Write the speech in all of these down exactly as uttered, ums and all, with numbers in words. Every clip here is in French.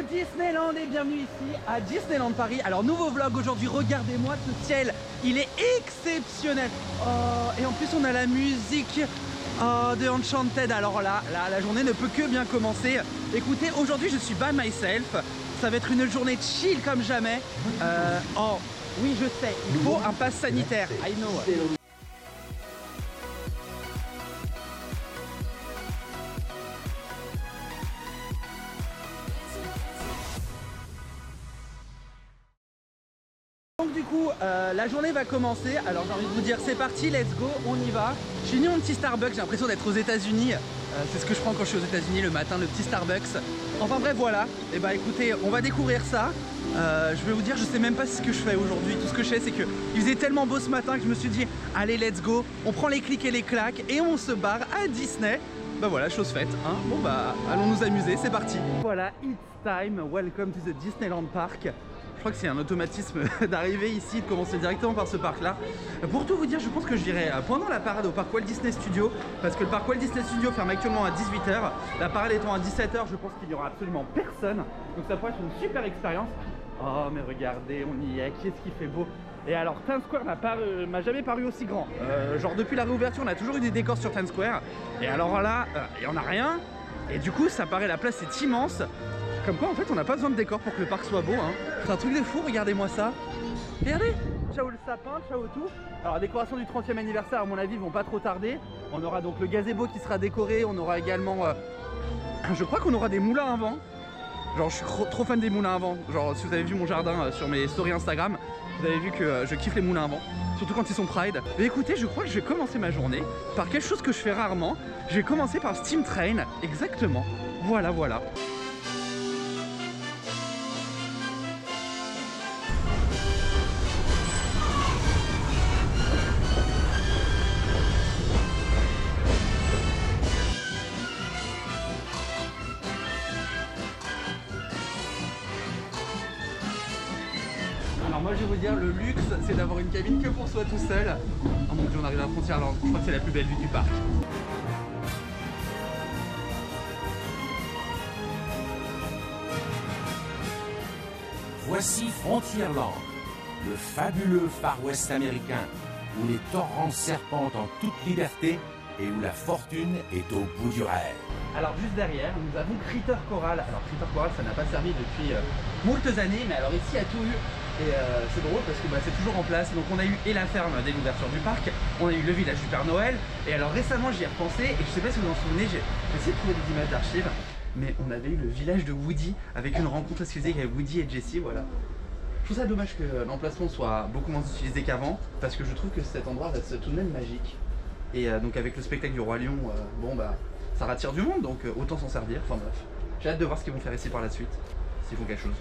Disneyland et bienvenue ici à Disneyland Paris. Alors nouveau vlog aujourd'hui, regardez-moi ce ciel, il est exceptionnel. Oh, et en plus on a la musique oh, de Enchanted. Alors là, là, la journée ne peut que bien commencer. Écoutez, aujourd'hui je suis by myself. Ça va être une journée chill comme jamais. Euh, oh, oui je sais, il faut un pass sanitaire. I know. Donc du coup, euh, la journée va commencer. Alors j'ai envie de vous dire, c'est parti, let's go, on y va. Je suis venu mon petit Starbucks, j'ai l'impression d'être aux États-Unis. Euh, c'est ce que je prends quand je suis aux États-Unis le matin, le petit Starbucks. Enfin bref, voilà. Et bah écoutez, on va découvrir ça. Euh, je vais vous dire, je sais même pas ce que je fais aujourd'hui. Tout ce que je sais, c'est que il faisait tellement beau ce matin que je me suis dit, allez, let's go. On prend les clics et les claques et on se barre à Disney. Bah voilà, chose faite, hein. Bon bah, allons nous amuser, c'est parti. Voilà, it's time. Welcome to the Disneyland Park. Je crois que c'est un automatisme d'arriver ici, de commencer directement par ce parc là. Pour tout vous dire, je pense que je dirais pendant la parade au parc Walt Disney Studios, parce que le parc Walt Disney Studios ferme actuellement à dix-huit heures. La parade étant à dix-sept heures, je pense qu'il n'y aura absolument personne. Donc ça pourrait être une super expérience. Oh mais regardez, on y est, qu'est-ce qui fait beau. Et alors Times Square m'a jamais paru aussi grand. Euh, genre depuis la réouverture, on a toujours eu des décors sur Times Square. Et alors là, euh, il n'y en a rien. Et du coup, ça paraît, la place est immense. Comme quoi en fait on n'a pas besoin de décor pour que le parc soit beau, hein. C'est un truc de fou, regardez-moi ça. Regardez, ciao le sapin, ciao tout. Alors la décoration du trentième anniversaire à mon avis vont pas trop tarder. On aura donc le gazebo qui sera décoré, on aura également, euh, je crois qu'on aura des moulins à vent. Genre je suis trop fan des moulins à vent. Genre si vous avez vu mon jardin euh, sur mes stories Instagram, vous avez vu que euh, je kiffe les moulins à vent. Surtout quand ils sont Pride. Mais écoutez, je crois que je vais commencer ma journée par quelque chose que je fais rarement. Je vais commencer par Steam Train, exactement. Voilà, voilà. Alors moi je vais vous dire, le luxe c'est d'avoir une cabine que pour soi tout seul. Oh mon dieu, on arrive à la frontière, alors je crois que c'est la plus belle vue du parc. Voici Frontierland, le fabuleux Far West américain, où les torrents serpentent en toute liberté et où la fortune est au bout du rêve. Alors juste derrière, nous avons Critter Coral. Alors Critter Coral, ça n'a pas servi depuis euh, moultes années, mais alors ici il y a tout eu. Et euh, c'est drôle parce que bah, c'est toujours en place. Donc on a eu et la ferme dès l'ouverture du parc, on a eu le village du Père Noël. Et alors récemment j'y ai repensé et je sais pas si vous vous en souvenez, j'ai essayé de trouver des images d'archives. Mais on avait eu le village de Woody avec une rencontre exclusive avec Woody et Jessie, voilà. Je trouve ça dommage que l'emplacement soit beaucoup moins utilisé qu'avant, parce que je trouve que cet endroit reste tout de même magique. Et euh, donc avec le spectacle du Roi Lion, euh, bon bah ça rattire du monde, donc euh, autant s'en servir, enfin bref. J'ai hâte de voir ce qu'ils vont faire ici par la suite, s'ils font quelque chose.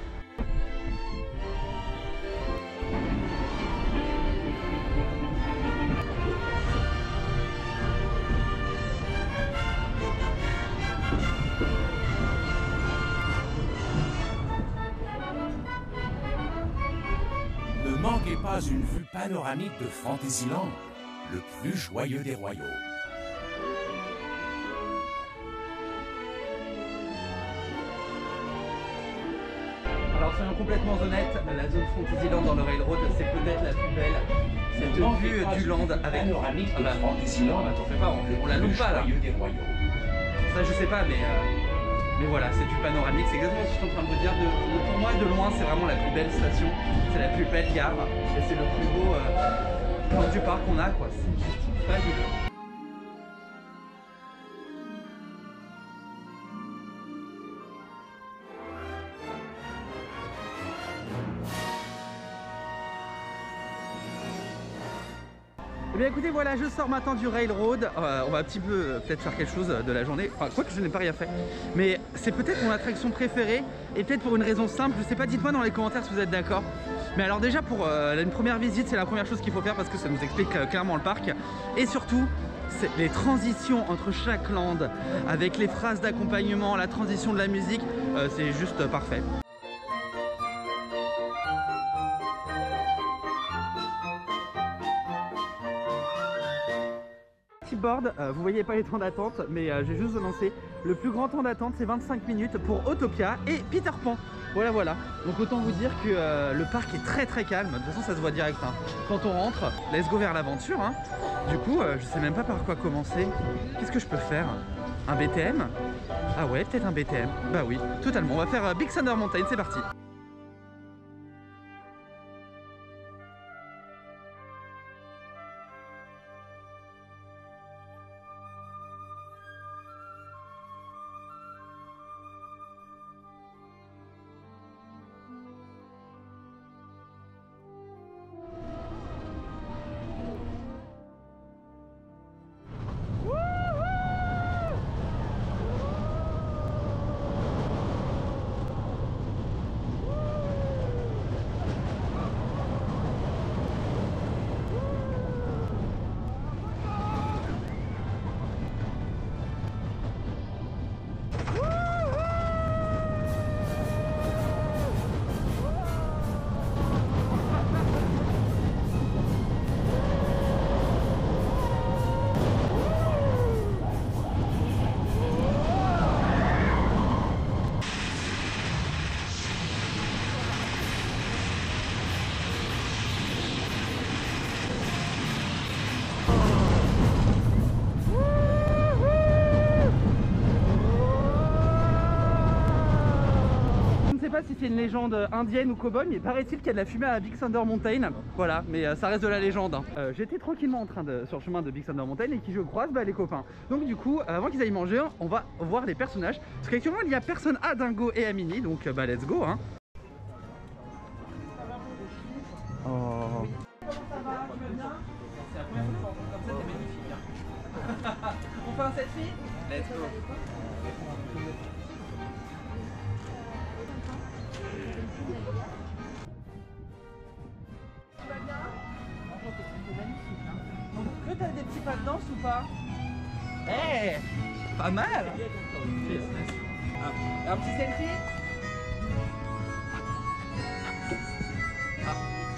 Ne manquez pas une vue panoramique de Fantasyland, le plus joyeux des royaumes. Alors soyons complètement honnêtes, la zone Fantasyland dans le Railroad, c'est peut-être la plus belle. Cette vue du land avec panoramique de ah bah, Fantasyland, ah bah, t'en fais pas, on, on la le loupe plus pas là. joyeux des royaumes. Ça je sais pas, mais euh, mais voilà, c'est du panoramique, c'est exactement ce que je suis en train de vous dire. De, de- pour moi, de loin, c'est vraiment la plus belle station, c'est la plus belle gare et c'est le plus beau euh, plan du parc qu'on a, quoi. C'est juste fabuleux. Eh bien écoutez, voilà, je sors maintenant du Railroad. Euh, on va un petit peu euh, peut-être faire quelque chose de la journée. Enfin, quoi que je n'ai pas rien fait. Mais c'est peut-être mon attraction préférée. Et peut-être pour une raison simple. Je sais pas, dites-moi dans les commentaires si vous êtes d'accord. Mais alors déjà pour euh, une première visite, c'est la première chose qu'il faut faire parce que ça nous explique euh, clairement le parc. Et surtout, c'est les transitions entre chaque land. Avec les phrases d'accompagnement, la transition de la musique. Euh, c'est juste euh, parfait. petit board, euh, vous voyez pas les temps d'attente, mais euh, j'ai juste annoncé le plus grand temps d'attente, c'est vingt-cinq minutes pour Autopia et Peter Pan. Voilà, voilà. Donc autant vous dire que euh, le parc est très très calme. De toute façon, ça se voit direct. Hein. Quand on rentre, let's go vers l'aventure. Hein. Du coup, euh, je sais même pas par quoi commencer. Qu'est-ce que je peux faire? Un B T M? Ah ouais, peut-être un B T M. Bah oui, totalement. On va faire euh, Big Thunder Mountain, c'est parti. Si c'est une légende indienne ou cowboy, mais paraît-il qu'il y a de la fumée à Big Thunder Mountain. Voilà, mais euh, ça reste de la légende. Hein. Euh, J'étais tranquillement en train de sur le chemin de Big Thunder Mountain et qui je croise bah, les copains. Donc du coup, avant qu'ils aillent manger, on va voir les personnages. Parce qu'actuellement il n'y a personne à Dingo et à Minnie, donc bah let's go. Hein. Oh. Comment ça va? Tu vas bien? C'est la première fois qu'on rencontre comme ça, t'es magnifique. Hein. On fait un selfie? Let's go. Que t'as des petits pas de danse ou pas? Eh hey, pas mal. Un, un petit selfie. Ah.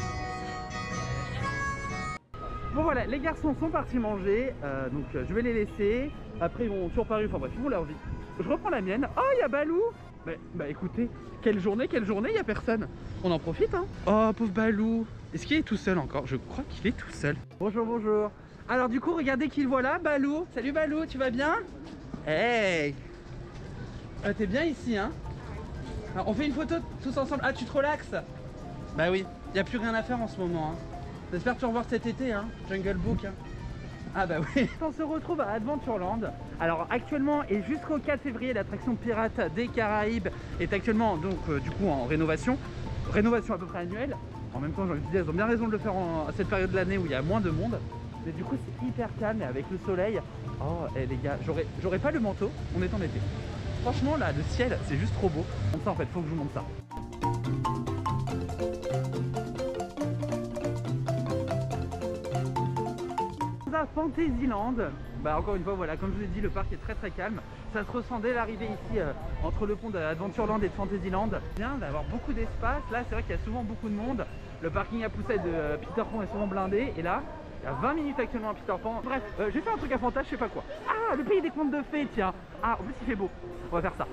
Bon voilà, les garçons sont partis manger, euh, donc euh, je vais les laisser. Après ils vont toujours paru, enfin bref, ils vont leur vie. Je reprends la mienne. Oh, il y a Balou. Bah, bah écoutez, quelle journée, quelle journée, il n'y a personne. On en profite, hein. Oh, pauvre Balou. Est-ce qu'il est tout seul encore? Je crois qu'il est tout seul. Bonjour, bonjour. Alors du coup, regardez qui le voilà, Balou. Salut Balou, tu vas bien? Hey, euh, t'es bien ici, hein? Alors, on fait une photo tous ensemble. Ah, tu te relaxes? Bah oui, il n'y a plus rien à faire en ce moment, hein. J'espère te revoir cet été, hein. Jungle Book, hein. Ah bah oui. On se retrouve à Adventureland. Alors actuellement et jusqu'au quatre février, l'attraction Pirates des Caraïbes est actuellement donc euh, du coup en rénovation. Rénovation à peu près annuelle. En même temps, j'ai envie de dire, ils ont bien raison de le faire en, à cette période de l'année où il y a moins de monde. Mais du coup, c'est hyper calme et avec le soleil. Oh, et les gars, j'aurais pas le manteau, on est en été. Franchement, là, le ciel, c'est juste trop beau. Comme ça, en fait, faut que je vous montre ça. Fantasyland, bah encore une fois voilà, comme je vous ai dit, le parc est très très calme. Ça se ressent dès l'arrivée ici euh, entre le pont d'Adventureland et de Fantasyland. Bien d'avoir beaucoup d'espace. Là c'est vrai qu'il y a souvent beaucoup de monde. Le parking à poussette de euh, Peter Pan est souvent blindé. Et là il y a vingt minutes actuellement à Peter Pan. Bref, euh, j'ai fait un truc à Fanta, je sais pas quoi. Ah, le pays des contes de fées, tiens. Ah, en plus il fait beau. On va faire ça.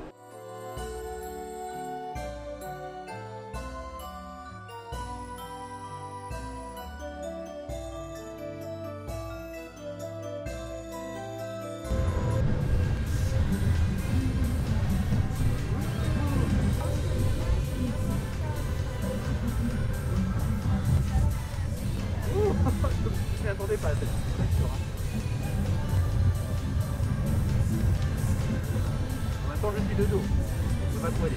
Je m'attendais pas à cette structure. En même temps, je suis de dos. Je peux pas trop aller.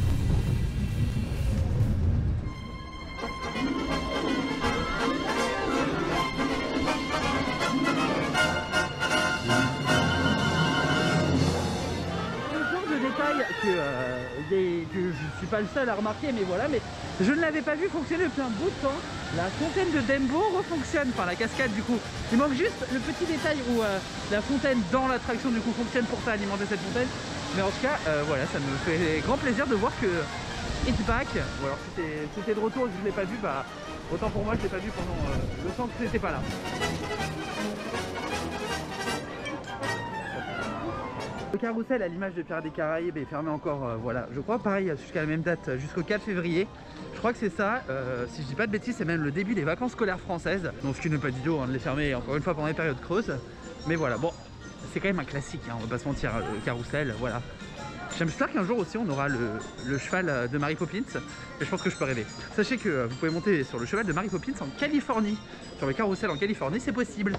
Que, euh, des, que je suis pas le seul à remarquer, mais voilà, mais je ne l'avais pas vu fonctionner depuis un bout de temps. La fontaine de Dembo refonctionne, enfin la cascade du coup. Il manque juste le petit détail où euh, la fontaine dans l'attraction du coup fonctionne pour ça, alimenter cette fontaine. Mais en tout cas, euh, voilà, ça me fait grand plaisir de voir que it's back. Ou alors si c'était de retour et que je ne l'ai pas vu, bah autant pour moi je l'ai pas vu pendant euh, le temps que c'était pas là. Le carrousel à l'image de Pirates des Caraïbes est fermé encore, euh, voilà, je crois pareil jusqu'à la même date, jusqu'au quatre février. Je crois que c'est ça, euh, si je dis pas de bêtises, c'est même le début des vacances scolaires françaises. Donc ce qui n'est pas du tout hein, de les fermer encore une fois pendant les périodes creuses. Mais voilà, bon, c'est quand même un classique, hein, on va pas se mentir, le carrousel, voilà. J'espère qu'un jour aussi on aura le, le cheval de Mary Poppins, et je pense que je peux rêver. Sachez que vous pouvez monter sur le cheval de Mary Poppins en Californie, sur le carrousel en Californie, c'est possible.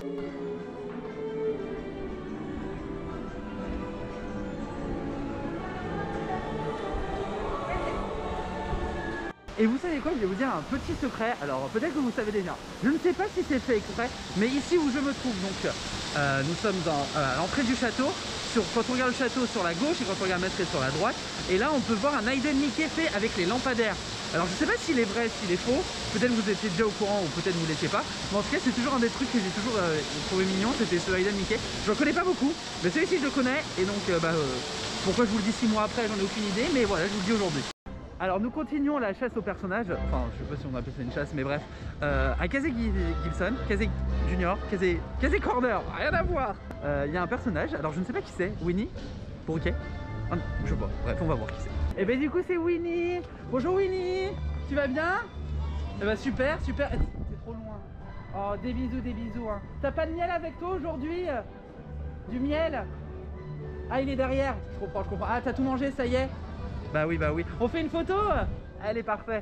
Et vous savez quoi, je vais vous dire un petit secret, alors peut-être que vous savez déjà, je ne sais pas si c'est fait exprès, mais ici où je me trouve, donc euh, nous sommes dans, euh, à l'entrée du château, sur, quand on regarde le château sur la gauche et quand on regarde Maître sur la droite, et là on peut voir un Hidden Mickey fait avec les lampadaires. Alors je sais pas s'il est vrai, s'il est faux, peut-être vous étiez déjà au courant ou peut-être vous l'étiez pas, mais en tout cas c'est toujours un des trucs que j'ai toujours euh, trouvé mignon, c'était ce Hidden Mickey. Je le connais pas beaucoup, mais celui-ci je le connais, et donc euh, bah, euh, pourquoi je vous le dis six mois après, j'en ai aucune idée, mais voilà, je vous le dis aujourd'hui. Alors nous continuons la chasse aux personnages, enfin je sais pas si on appelle ça une chasse mais bref, euh, à Casey Gibson, Casey Junior, Casey, Casey Corner, rien à voir. Il euh, y a un personnage, alors je ne sais pas qui c'est, Winnie, Pourquet, ah, je sais pas, bref on va voir qui c'est. Et ben du coup c'est Winnie, bonjour Winnie, tu vas bien? Eh ben super, super, c'est trop loin. Oh des bisous, des bisous hein. T'as pas de miel avec toi aujourd'hui? Du miel? Ah il est derrière, je comprends, je comprends, ah t'as tout mangé ça y est? Bah oui, bah oui. On fait une photo? Elle est parfaite.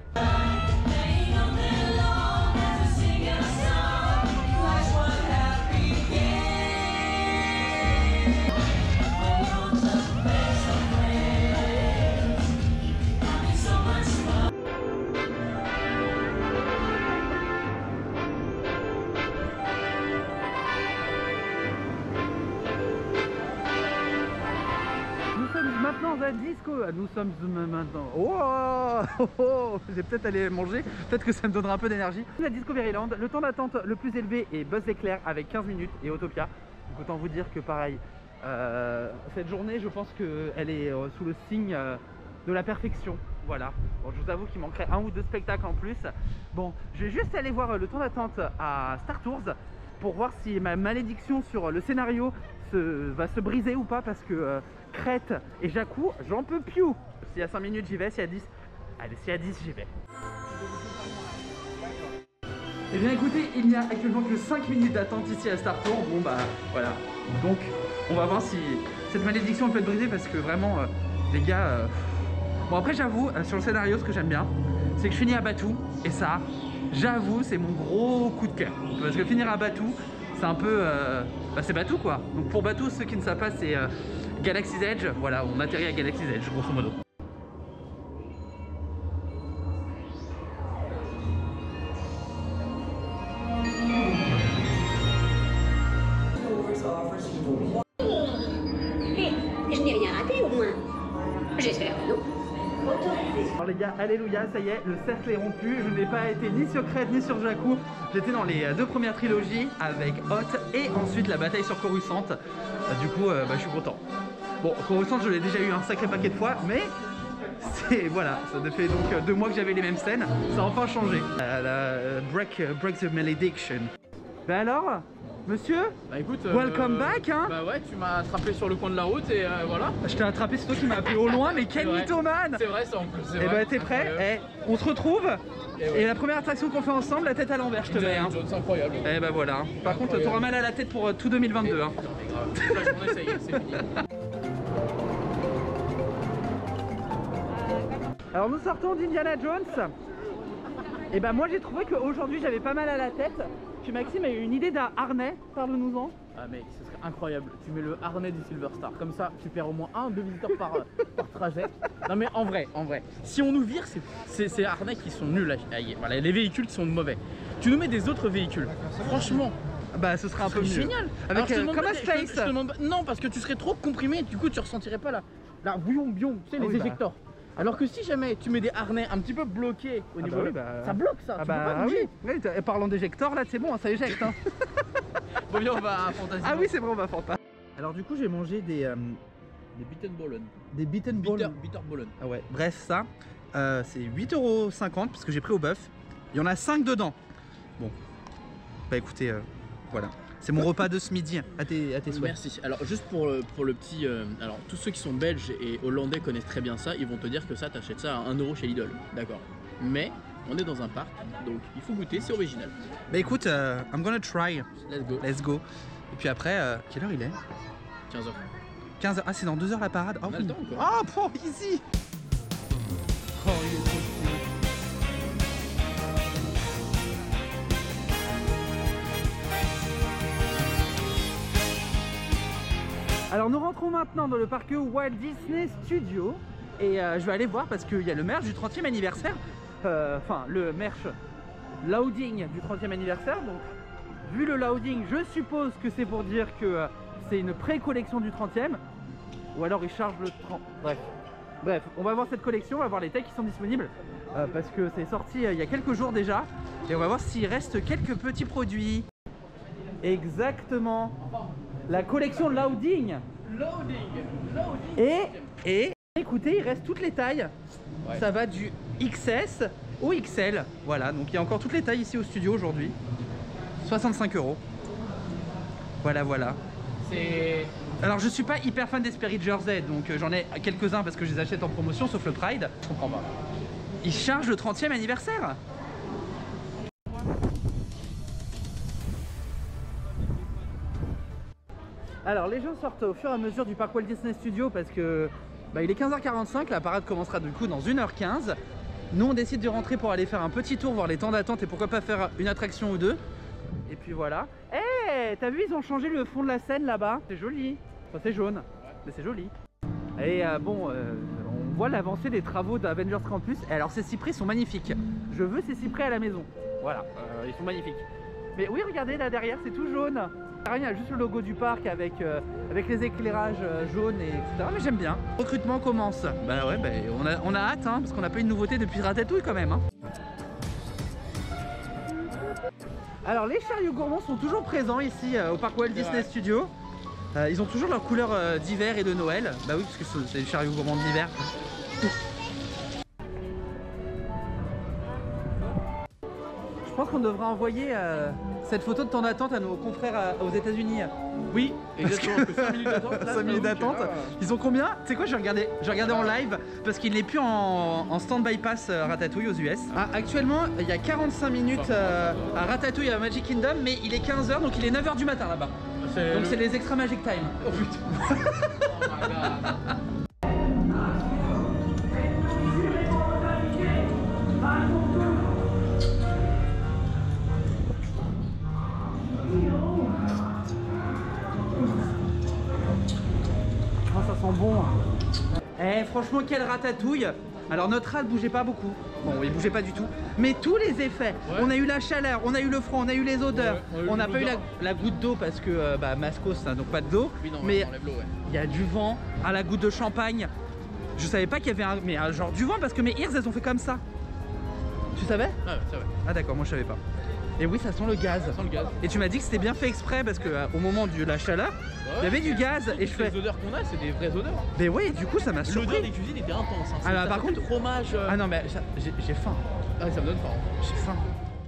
Maintenant à disco, nous sommes maintenant. Oh, oh, oh j'ai peut-être allé manger, peut-être que ça me donnera un peu d'énergie. La Disco Veryland, le temps d'attente le plus élevé est Buzz Éclair avec quinze minutes et Autopia. Donc autant vous dire que pareil, euh, cette journée je pense qu'elle est euh, sous le signe euh, de la perfection. Voilà, bon, je vous avoue qu'il manquerait un ou deux spectacles en plus. Bon, je vais juste aller voir le temps d'attente à Star Tours pour voir si ma malédiction sur le scénario se, va se briser ou pas parce que euh, Crête et Jakku, j'en peux plus. S'il y a cinq minutes j'y vais, s'il y a dix, allez, s'il y a dix j'y vais. Eh bien écoutez, il n'y a actuellement que cinq minutes d'attente ici à Star Tours. Bon bah voilà, donc on va voir si cette malédiction peut être brisée parce que vraiment euh, les gars... Euh... Bon après j'avoue, euh, sur le scénario ce que j'aime bien, c'est que je finis à Batuu et ça, j'avoue c'est mon gros coup de cœur. Parce que finir à Batuu, c'est un peu... Euh... Bah c'est Batuu quoi. Donc pour Batuu, ceux qui ne savent pas, c'est... Euh... Galaxy's Edge, voilà, on atterrit à Galaxy's Edge, grosso modo. Je n'ai rien raté au moins. J'espère que non. Alors les gars, alléluia, ça y est, le cercle est rompu. Je n'ai pas été ni sur Crête ni sur Jakku. J'étais dans les deux premières trilogies avec Hoth et ensuite la bataille sur Coruscant. Du coup, euh, bah, je suis content. Bon, Coruscant, je l'ai déjà eu un sacré paquet de fois, mais c'est voilà, ça fait donc deux mois que j'avais les mêmes scènes, ça a enfin changé. La, la break, break the malediction. Ben alors, monsieur, bah écoute, welcome euh, back hein. Bah ouais, tu m'as attrapé sur le coin de la route et euh, voilà. Je t'ai attrapé, c'est toi qui m'as appelé au loin, mais quel mythomane. C'est vrai ça en plus, c'est vrai. Et bah t'es prêt? Eh, on se retrouve et, ouais. Et la première attraction qu'on fait ensemble, la tête à l'envers, je te mets hein. C'est incroyable. Et bah voilà, par contre t'auras mal à la tête pour tout deux mille vingt-deux hein. Toute la journée ça y est, c'est fini. Alors nous sortons d'Indiana Jones. Et bah moi j'ai trouvé qu'aujourd'hui j'avais pas mal à la tête. Puis Maxime a eu une idée d'un harnais, parle-nous-en. Ah mec, ce serait incroyable, tu mets le harnais du Silver Star, comme ça tu perds au moins un ou deux visiteurs par, par trajet. Non mais en vrai, en vrai, si on nous vire, c'est ces harnais qui sont nuls, à, à, voilà, les véhicules qui sont mauvais. Tu nous mets des autres véhicules, franchement. Bah ce serait un peu mieux. Génial. Avec Alors, euh, comme un Space. Je, je te demande, non parce que tu serais trop comprimé, du coup tu ressentirais pas la, la bouillon bion, tu sais, ah les oui, éjecteurs. Bah. Alors que si jamais tu mets des harnais un petit peu bloqués au ah niveau, bah oui, bah... ça bloque ça. Ah tu bah peux pas bouger. oui. Oui, et parlant d'éjecteur, là c'est bon, ça éjecte. Hein. Bon bien on va à Fantasy. Ah oui c'est bon, on va Fanta. Alors du coup j'ai mangé des euh, des Bittenbollen. Des Bittenbollen. Bitterbollen. Ah ouais. Bref ça, euh, c'est huit euros cinquante parce que j'ai pris au bœuf. Il y en a cinq dedans. Bon, bah écoutez, euh, voilà. C'est mon repas de ce midi, à tes, à tes souhaits. Merci. Alors juste pour, le- pour le petit... euh, alors tous ceux qui sont belges et hollandais connaissent très bien ça, ils vont te dire que ça, t'achètes ça à un euro chez Lidl. D'accord. Mais on est dans un parc, donc il faut goûter, c'est original. Bah écoute, euh, I'm gonna try. Let's go. Let's go. Et puis après, euh, quelle heure il est? quinze heures. quinze heures. Ah, c'est dans deux heures la parade. Ah On a oui. le temps encore. Ah, pour easy. Oh, il est trop cute. Alors nous rentrons maintenant dans le parc Walt Disney Studios et euh, je vais aller voir parce qu'il y a le merch du trentième anniversaire, euh, enfin le merch loading du trentième anniversaire. Donc vu le loading, je suppose que c'est pour dire que euh, c'est une pré-collection du trentième ou alors ils chargent le trente. Bref, bref, on va voir cette collection, on va voir les tailles qui sont disponibles euh, parce que c'est sorti euh, il y a quelques jours déjà et on va voir s'il reste quelques petits produits. Exactement. La collection Loading. Loading. Loading. Et, et écoutez, il reste toutes les tailles. Ouais. Ça va du X S au X L. Voilà, donc il y a encore toutes les tailles ici au studio aujourd'hui. soixante-cinq euros. Voilà, voilà. C'est... Alors je suis pas hyper fan des Spirit Jersey, donc euh, j'en ai quelques-uns parce que je les achète en promotion, sauf le Pride. Je comprends pas. Ils chargent le trentième anniversaire. Alors les gens sortent au fur et à mesure du parc Walt Disney Studios parce que bah, il est quinze heures quarante-cinq, la parade commencera du coup dans une heure quinze. Nous on décide de rentrer pour aller faire un petit tour, voir les temps d'attente et pourquoi pas faire une attraction ou deux. Et puis voilà. Eh, hey, t'as vu, ils ont changé le fond de la scène là-bas. C'est joli. Enfin c'est jaune, mais c'est joli. Et euh, bon, euh, on voit l'avancée des travaux d'Avengers Campus. Et alors ces cyprès sont magnifiques. Je veux ces cyprès à la maison. Voilà, euh, ils sont magnifiques. Mais oui, regardez là derrière, c'est tout jaune. Il y a juste le logo du parc avec, euh, avec les éclairages euh, jaunes, et etc. Mais j'aime bien. Le recrutement commence. Bah ouais, bah, on, a, on a hâte, hein, parce qu'on n'a pas eu de nouveauté depuis Ratatouille quand même. Hein. Alors les chariots gourmands sont toujours présents ici euh, au parc Walt Disney Studios. Euh, ils ont toujours leur couleur euh, d'hiver et de Noël. Bah oui, parce que c'est des chariots gourmands d'hiver. Je pense qu'on devrait envoyer euh, cette photo de temps d'attente à nos confrères à, aux États-Unis. Oui, exactement. Que cinq minutes d'attente. là, cinq minutes j'avoue que d'attente. là, Ils ont combien? Tu sais quoi, j'ai regardé, j'ai regardé en live parce qu'il n'est plus en, en stand-by pass euh, Ratatouille aux U S. Ah, actuellement, il y a quarante-cinq minutes euh, à Ratatouille à Magic Kingdom, mais il est quinze heures, donc il est neuf heures du matin là-bas. C'est Donc le- c'est les extra Magic Time. Oh putain. Oh my god. Oh, ça sent bon. Eh, franchement, quelle ratatouille. Alors notre rat ne bougeait pas beaucoup. Bon, il bougeait pas du tout. Mais tous les effets. Ouais. On a eu la chaleur, on a eu le froid, on a eu les odeurs. Ouais, on a eu on n'a le pas eu la, l'odeur. la goutte d'eau parce que euh, bah, Mascos, ça, donc pas d'eau. Oui, non, mais on enlève l'eau, ouais. il y a du vent, à la goutte de champagne. Je savais pas qu'il y avait un, mais un genre du vent parce que mes ears elles ont fait comme ça. Tu savais? Ah ouais, c'est vrai. Ah d'accord, moi je savais pas. Et oui, ça sent le gaz. Ça sent le gaz. Et tu m'as dit que c'était bien fait exprès parce que euh, au moment de la chaleur, il y avait du gaz et je fais. Les odeurs qu'on a, c'est des vraies odeurs. Mais oui, du coup ça m'a L'odeur surpris. des cuisines était intense. Hein. Ah, bah, Ça par fait contre- le fromage. euh, Ah non mais ça- j'ai j'ai faim. ah, ça me donne faim. J'ai faim.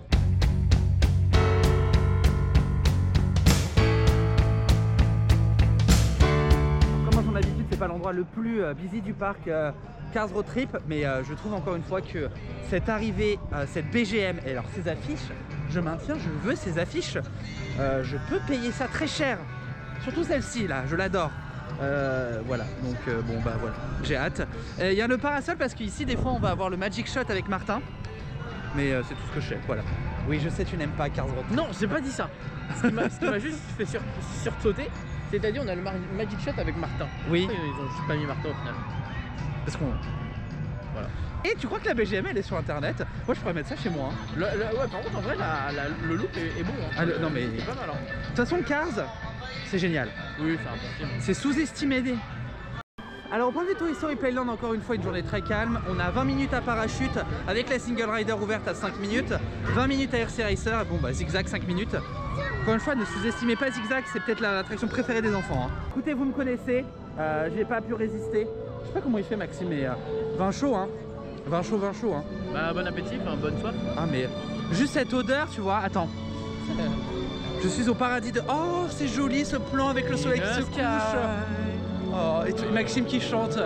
Comme à son habitude, c'est pas l'endroit le plus euh, busy du parc euh, Cars Road Trip, mais euh, je trouve encore une fois que cette arrivée, euh, cette B G M, et alors ces affiches, je maintiens, je veux ces affiches. Euh, je peux payer ça très cher. Surtout celle-ci là, je l'adore. Euh, voilà, donc euh, bon bah voilà, j'ai hâte. Il y a le parasol parce qu'ici des fois on va avoir le Magic Shot avec Martin. Mais euh, c'est tout ce que je sais, voilà. Oui, je sais, tu n'aimes pas Cars Road Trip. Non, j'ai pas dit ça. Ce qui m'a ce qui m'a juste fait sur, sursauter, c'est-à-dire on a le Mar- Magic Shot avec Martin. Oui. Après, ils ont juste pas mis Martin au final. Parce qu'on. Voilà. Et tu crois que la B G M elle est sur internet? Moi je pourrais mettre ça chez moi. hein. Le- le- ouais, par contre, en vrai, la- la- le look est, est bon. Hein. Ah, le- non, mais- C'est pas mal. Hein. De toute façon, Cars, c'est génial. Oui, c'est un bon film. C'est sous-estimé. Des... Alors au point de vue Toy Story Playland, encore une fois une journée très calme. On a vingt minutes à parachute avec la single rider ouverte à cinq minutes, vingt minutes à R C Racer, bon bah zigzag cinq minutes. Encore une fois, ne sous-estimez pas zigzag, c'est peut-être l'attraction préférée des enfants. hein. Écoutez, vous me connaissez, euh, j'ai pas pu résister. Je sais pas comment il fait Maxime, mais euh, vin chaud hein. Vin chaud, vin chaud hein. Bah, bon appétit, enfin, bonne soif. Ah mais juste cette odeur, tu vois, attends. Je suis au paradis de... Oh, c'est joli ce plan avec le soleil qui se couche. Oh, et, tu... et Maxime qui chante.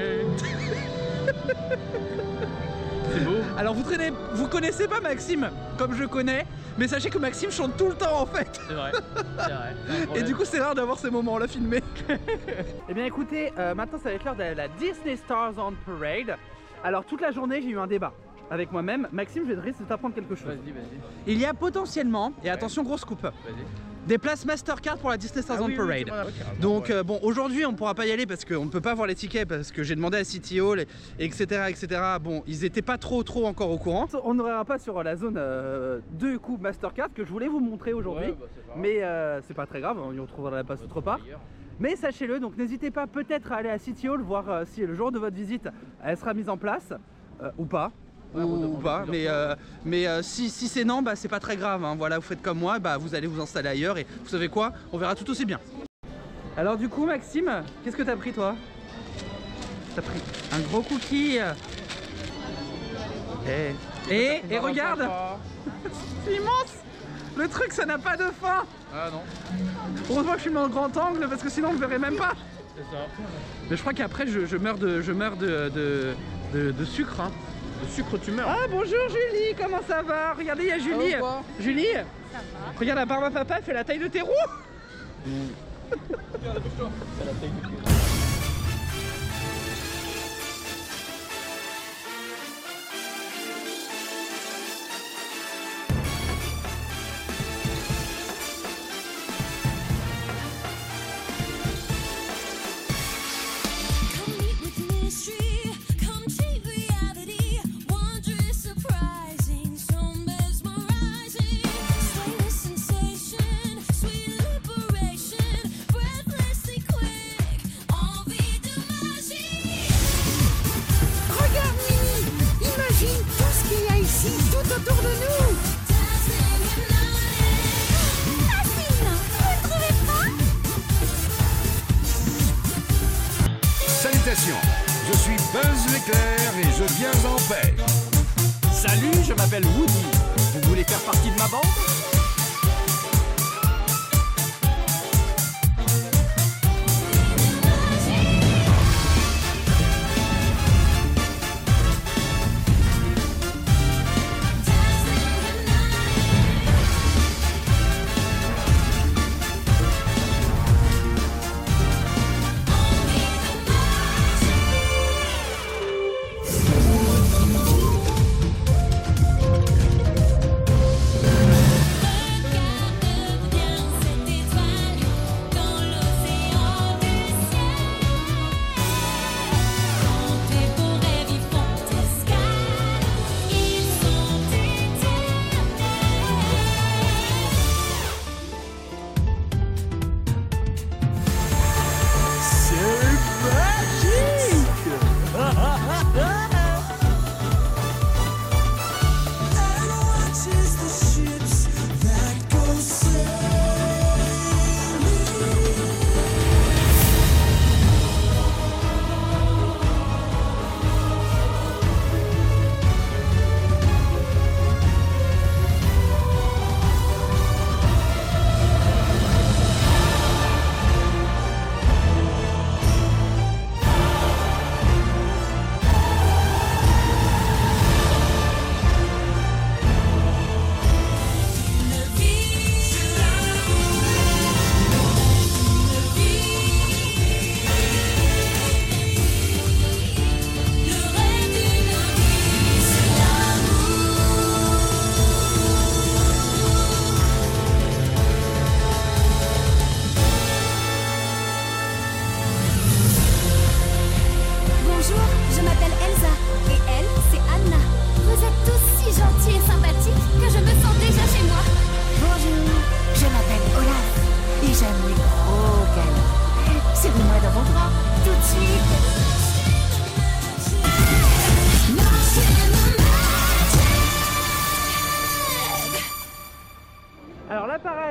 C'est beau. Alors vous traînez, vous connaissez pas Maxime comme je connais, mais sachez que Maxime chante tout le temps en fait. C'est vrai, c'est vrai. Et du coup c'est rare d'avoir ces moments-là filmés. Eh bien écoutez, euh, maintenant ça va être l'heure de la Disney Stars on Parade. Alors toute la journée j'ai eu un débat avec moi-même. Maxime, je vais te t'apprendre quelque chose. Vas-y, vas-y. Il y a potentiellement, et attention grosse coupe, Vas-y. des places Mastercard pour la Disney Stars Ah on oui, oui, Parade. oui, voilà, okay, Donc ouais. euh, bon, aujourd'hui on pourra pas y aller parce qu'on ne peut pas voir les tickets parce que j'ai demandé à City Hall, et, etc, et cetera. Bon, ils étaient pas trop trop encore au courant. On n'aura pas sur la zone euh, deux coups Mastercard que je voulais vous montrer aujourd'hui, Ouais, bah, c'est pas grave. mais euh, c'est pas très grave, on y retrouvera la passe autre part. Mais sachez-le, donc n'hésitez pas peut-être à aller à City Hall voir euh, si le jour de votre visite elle sera mise en place euh, ou pas. Ou, ou pas, mais, euh, mais euh, si, si c'est non, bah, c'est pas très grave, hein. Voilà, vous faites comme moi, bah, vous allez vous installer ailleurs et vous savez quoi, on verra tout aussi bien. Alors du coup Maxime, qu'est-ce que t'as pris toi? T'as pris un gros cookie. Et, et, et regarde, c'est immense. Le truc ça n'a pas de fin. Ah non. Heureusement que je suis dans le grand angle parce que sinon on ne verrait même pas. C'est ça. Mais je crois qu'après je, je meurs de, je meurs de, de, de, de sucre, hein. Le sucre, tu meurs. Ah bonjour Julie, comment ça va? Regardez, il y a Julie. Ça va ou pas? Julie, ça va. Regarde la barbe à papa, elle fait la taille de tes roues. C'est la taille du cul. Salutations, je suis Buzz l'éclair et je viens en paix. Salut, je m'appelle Woody. Vous voulez faire partie de ma bande?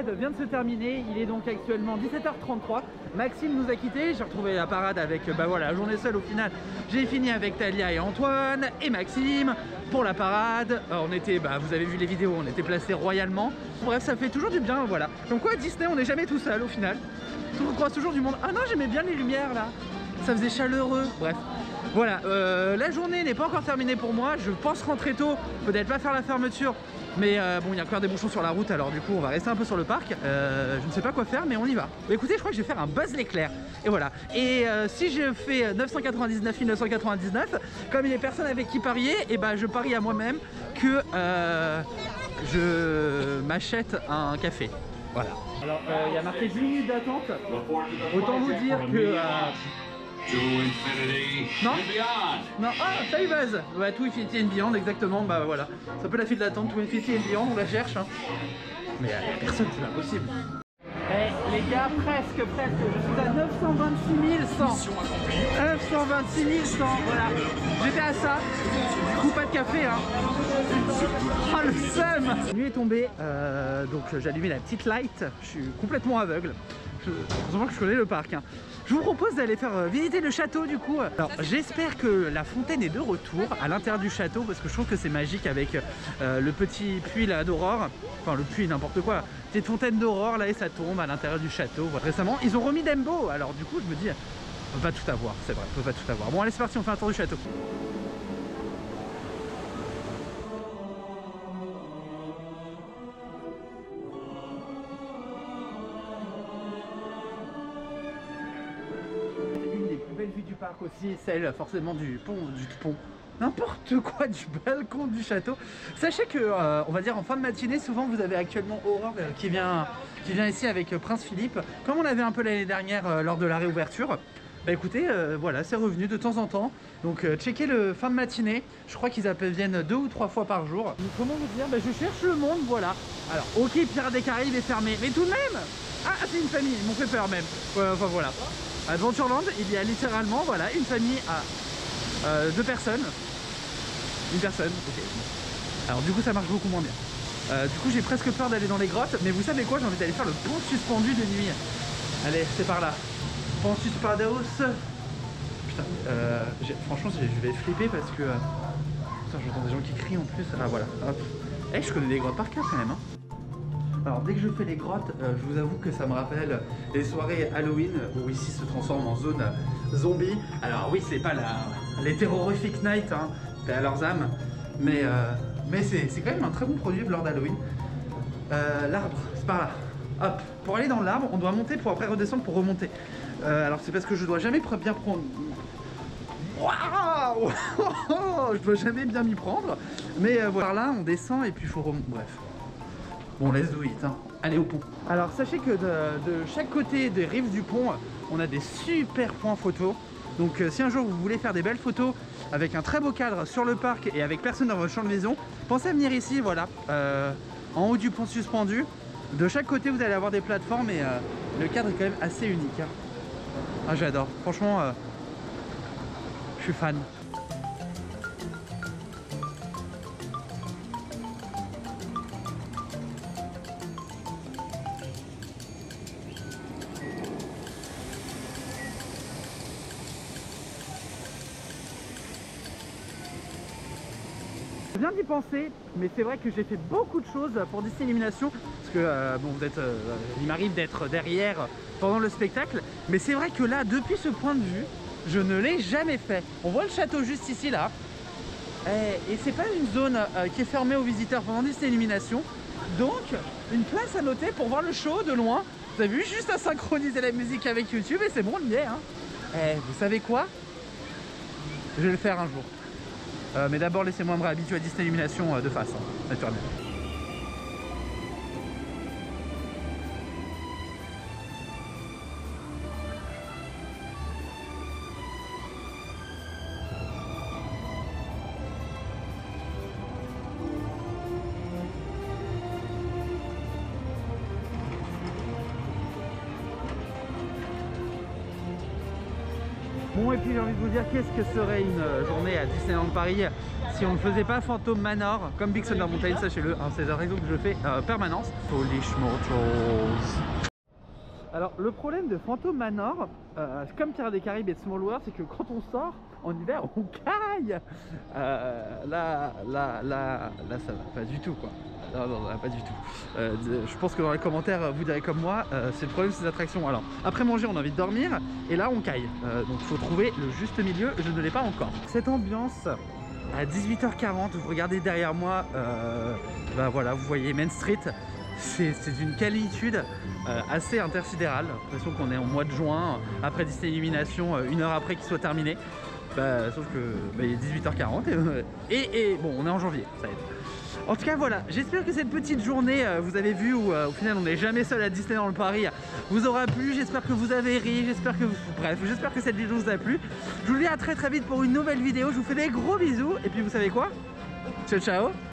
parade vient de se terminer, il est donc actuellement dix-sept heures trente-trois. Maxime nous a quittés, j'ai retrouvé la parade avec, bah voilà, la journée seule au final. J'ai fini avec Talia et Antoine et Maxime pour la parade. Euh, on était, bah vous avez vu les vidéos, on était placés royalement. Bref, ça fait toujours du bien, voilà. Comme quoi, Disney, on n'est jamais tout seul au final. On croise toujours du monde. Ah non, j'aimais bien les lumières là, ça faisait chaleureux, bref. Voilà, euh, la journée n'est pas encore terminée pour moi, je pense rentrer tôt, peut-être pas faire la fermeture, mais euh, bon, il y a encore des bouchons sur la route, alors du coup on va rester un peu sur le parc. Euh, je ne sais pas quoi faire, mais on y va. Bah, écoutez, je crois que je vais faire un Buzz l'éclair, et voilà. Et euh, si je fais neuf cent quatre-vingt-dix-neuf mille neuf cent quatre-vingt-dix-neuf, comme il n'y a personne avec qui parier, et bah je parie à moi-même que euh, je m'achète un café. Voilà. Alors, il euh, y a marqué dix minutes d'attente, autant vous dire que... Euh, non Non, ah, salut Buzz. Ouais, To Infinity and Beyond, exactement, bah voilà. Ça peut la file d'attente, To Infinity and Beyond, on la cherche. Hein. Mais il n'y a personne, c'est pas possible. Eh les gars, presque, presque, je suis à neuf cent vingt-six mille cent. neuf cent vingt-six mille cent, voilà. J'étais à ça, du coup pas de café, hein. Ah oh, le seum. La nuit est tombée, euh, donc j'ai allumé la petite light, je suis complètement aveugle. Heureusement que je connais le parc. Hein. Je vous propose d'aller faire euh, visiter le château du coup. Alors j'espère que la fontaine est de retour à l'intérieur du château parce que je trouve que c'est magique avec euh, le petit puits là d'aurore. Enfin le puits n'importe quoi. Petite fontaine d'aurore là et ça tombe à l'intérieur du château. Voilà. Récemment ils ont remis Dembo. Alors du coup je me dis on peut pas tout avoir. C'est vrai, on peut pas tout avoir. Bon allez c'est parti, on fait un tour du château. Vue du parc aussi, celle forcément du pont, du pont, n'importe quoi, du balcon du château. Sachez que, euh, on va dire en fin de matinée, souvent vous avez actuellement Aurore euh, qui vient, qui vient ici avec euh, Prince Philippe, comme on avait un peu l'année dernière euh, lors de la réouverture. Bah écoutez, euh, voilà, c'est revenu de temps en temps. Donc euh, checkez le fin de matinée. Je crois qu'ils viennent deux ou trois fois par jour. Donc, comment vous dire, bah, je cherche le monde, voilà. Alors, ok, Pirates des Caraïbes est fermé, mais tout de même. Ah, c'est une famille, ils m'ont fait peur même. Ouais, enfin voilà. À Adventureland, il y a littéralement, voilà, une famille à euh, deux personnes. Une personne, ok. Alors du coup, ça marche beaucoup moins bien. Euh, du coup, j'ai presque peur d'aller dans les grottes. Mais vous savez quoi, j'ai envie d'aller faire le pont suspendu de nuit. Allez, c'est par là. Pont suspendos. Putain, euh, franchement, je vais flipper parce que... Euh... Putain, j'entends des gens qui crient en plus. Ah voilà, hop. Eh, hey, je connais les grottes par cœur quand même, hein. Alors dès que je fais les grottes, euh, je vous avoue que ça me rappelle les soirées Halloween où ici se transforme en zone zombie. Alors oui, c'est pas la, les Terrorific Night, hein, à leurs âmes, mais, euh, mais c'est quand même un très bon produit lors d'Halloween. Euh, l'arbre, c'est par là. Hop, pour aller dans l'arbre, on doit monter pour après redescendre pour remonter. Euh, alors c'est parce que je dois jamais bien prendre... Waouh. Je dois jamais bien m'y prendre, mais euh, voilà. Par là, on descend et puis il faut remonter. Bref. Bon, let's do it, hein. Allez au pont. Alors sachez que de, de chaque côté des rives du pont, on a des super points photos. Donc euh, si un jour vous voulez faire des belles photos avec un très beau cadre sur le parc et avec personne dans votre champ de maison, pensez à venir ici, voilà, euh, en haut du pont suspendu. De chaque côté vous allez avoir des plateformes et euh, le cadre est quand même assez unique. Hein. Ah j'adore, franchement, euh, je suis fan. Je viens d'y penser, mais c'est vrai que j'ai fait beaucoup de choses pour Disney Illumination, parce que euh, bon, vous êtes, euh, il m'arrive d'être derrière pendant le spectacle, mais c'est vrai que là, depuis ce point de vue, je ne l'ai jamais fait. On voit le château juste ici, là, et, et c'est pas une zone euh, qui est fermée aux visiteurs pendant Disney Illumination, donc une place à noter pour voir le show de loin. Vous avez vu, juste à synchroniser la musique avec YouTube, et c'est bon, on y est. Hein. Et vous savez quoi? Je vais le faire un jour. Euh, mais d'abord laissez-moi me réhabituer à Disney Illumination euh, de face, hein, naturellement. Bon, et puis j'ai envie de vous dire, qu'est-ce que serait une journée à Disneyland Paris si on ne faisait pas Phantom Manor comme Big Thunder Mountain, sachez-le, hein, c'est la raison que je fais euh, permanence. Holy schmottles. Alors le problème de Phantom Manor, euh, comme Pirates des Caraïbes et de Small World, c'est que quand on sort en hiver, on caille. euh, Là, là, là, là, ça va pas du tout quoi. Non, non, non, pas du tout. Euh, je pense que dans les commentaires, vous direz comme moi, euh, c'est le problème de ces attractions. Alors, après manger, on a envie de dormir, et là, on caille. Euh, donc, il faut trouver le juste milieu. Je ne l'ai pas encore. Cette ambiance, à dix-huit heures quarante, vous regardez derrière moi, euh, bah voilà, vous voyez Main Street. C'est d'une qualité euh, assez intersidérale. J'ai l'impression qu'on est en mois de juin, après Disney Illumination, euh, une heure après qu'il soit terminé. Bah, sauf que bah, il est dix-huit heures quarante et, et, et bon, on est en janvier, ça aide. En tout cas voilà, j'espère que cette petite journée, euh, vous avez vu, où euh, au final on n'est jamais seul à Disneyland le Paris, vous aura plu, j'espère que vous avez ri, j'espère que vous... Bref, j'espère que cette vidéo vous a plu. Je vous dis à très très vite pour une nouvelle vidéo, je vous fais des gros bisous, et puis vous savez quoi? Ciao ciao.